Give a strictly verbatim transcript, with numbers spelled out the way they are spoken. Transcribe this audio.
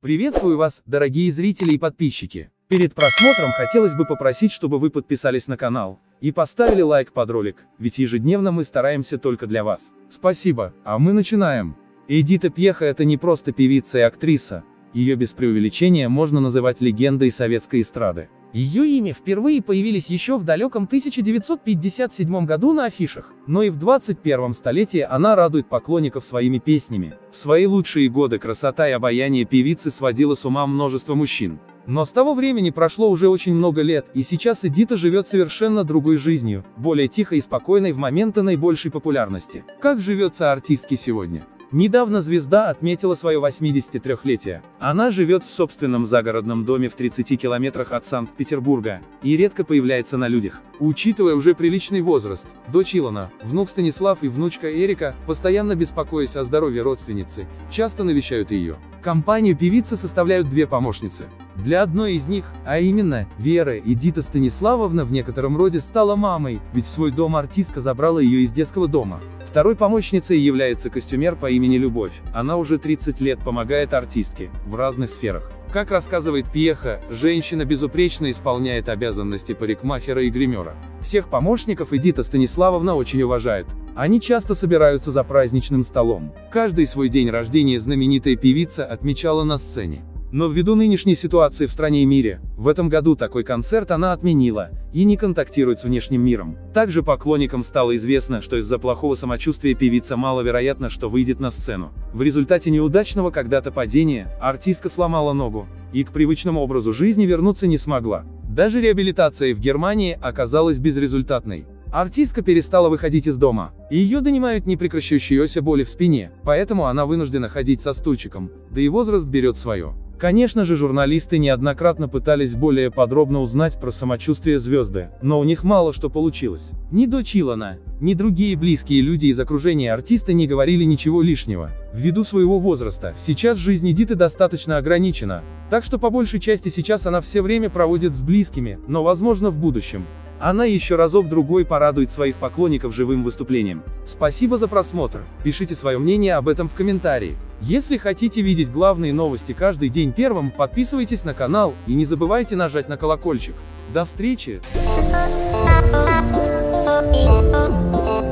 Приветствую вас, дорогие зрители и подписчики. Перед просмотром хотелось бы попросить, чтобы вы подписались на канал и поставили лайк под ролик, ведь ежедневно мы стараемся только для вас. Спасибо, а мы начинаем. Эдита Пьеха — это не просто певица и актриса, ее без преувеличения можно называть легендой советской эстрады. Ее имя впервые появились еще в далеком тысяча девятьсот пятьдесят седьмом году на афишах, но и в двадцать первом столетии она радует поклонников своими песнями. В свои лучшие годы красота и обаяние певицы сводило с ума множество мужчин. Но с того времени прошло уже очень много лет, и сейчас Эдита живет совершенно другой жизнью, более тихой и спокойной в моменты наибольшей популярности. Как живется артистке сегодня? Недавно звезда отметила свое восьмидесятитрёхлетие. Она живет в собственном загородном доме в тридцати километрах от Санкт-Петербурга и редко появляется на людях. Учитывая уже приличный возраст, дочь Илона, внук Станислав и внучка Эрика, постоянно беспокоясь о здоровье родственницы, часто навещают ее. Компанию певицы составляют две помощницы. Для одной из них, а именно, Вера, Эдита Станиславовна в некотором роде стала мамой, ведь в свой дом артистка забрала ее из детского дома. Второй помощницей является костюмер по имени Любовь. Она уже тридцать лет помогает артистке в разных сферах. Как рассказывает Пьеха, женщина безупречно исполняет обязанности парикмахера и гримера. Всех помощников Эдита Станиславовна очень уважает. Они часто собираются за праздничным столом. Каждый свой день рождения знаменитая певица отмечала на сцене. Но ввиду нынешней ситуации в стране и мире, в этом году такой концерт она отменила и не контактирует с внешним миром. Также поклонникам стало известно, что из-за плохого самочувствия певица маловероятно, что выйдет на сцену. В результате неудачного когда-то падения, артистка сломала ногу и к привычному образу жизни вернуться не смогла. Даже реабилитация в Германии оказалась безрезультатной. Артистка перестала выходить из дома, и ее донимают непрекращающиеся боли в спине, поэтому она вынуждена ходить со стульчиком, да и возраст берет свое. Конечно же, журналисты неоднократно пытались более подробно узнать про самочувствие звезды, но у них мало что получилось. Ни дочь Илона, ни другие близкие люди из окружения артиста не говорили ничего лишнего. Ввиду своего возраста, сейчас жизнь Эдиты достаточно ограничена, так что по большей части сейчас она все время проводит с близкими, но возможно в будущем она еще разок-другой порадует своих поклонников живым выступлением. Спасибо за просмотр, пишите свое мнение об этом в комментарии. Если хотите видеть главные новости каждый день первым, подписывайтесь на канал и не забывайте нажать на колокольчик. До встречи!